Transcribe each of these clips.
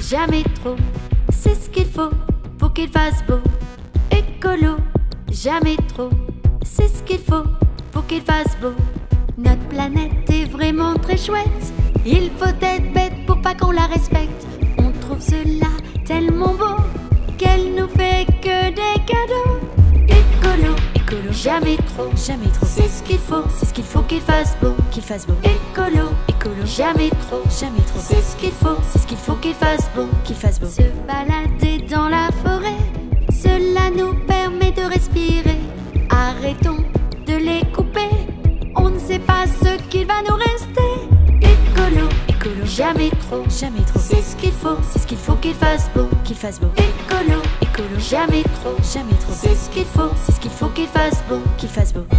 jamais trop. C'est ce qu'il faut pour qu'il fasse beau. Écolo, jamais trop. C'est ce qu'il faut pour qu'il fasse beau. Notre planète est vraiment très chouette. Il faut être bête pour pas qu'on la respecte. On trouve cela tellement beau qu'elle nous fait que des cadeaux. Écolo, écolo, jamais trop, jamais trop. C'est ce qu'il faut qu'il fasse beau, qu'il fasse beau. Écolo, écolo, jamais trop, jamais trop. C'est ce qu'il faut qu'il fasse beau, qu'il fasse beau. Se balader dans la forêt, cela nous permet de respirer. Arrêtons de les couper, on ne sait pas ce qu'il va nous rester. Écolo, écolo, jamais trop, jamais trop. C'est ce qu'il faut qu'il fasse beau, qu'il fasse beau. Écolo, écolo, jamais trop, jamais trop. C'est ce qu'il faut qu'il fasse beau, qu'il fasse beau.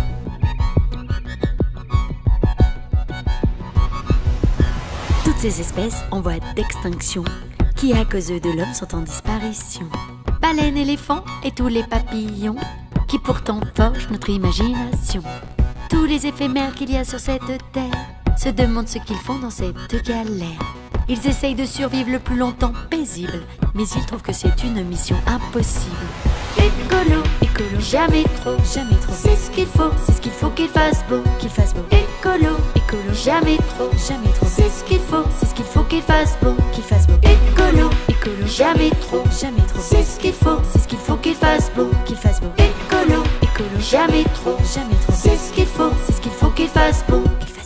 Toutes ces espèces en voie d'extinction, qui à cause de l'homme sont en disparition. Baleines, éléphants et tous les papillons, qui pourtant forgent notre imagination. Tous les éphémères qu'il y a sur cette terre se demandent ce qu'ils font dans cette galère. Ils essayent de survivre le plus longtemps paisible, mais ils trouvent que c'est une mission impossible. Écolo, écolo, jamais trop, jamais trop. C'est ce qu'il faut qu'il fasse beau, qu'il fasse beau. Écolo, écolo, jamais trop, jamais trop. C'est ce qu'il faut qu'il fasse beau, qu'il fasse beau. Écolo, écolo, jamais trop, jamais trop. C'est ce qu'il faut qu'il fasse beau, qu'il fasse beau. Écolo, écolo, jamais trop, jamais trop. C'est ce qu'il faut qu'il fasse beau, qu'il fasse beau.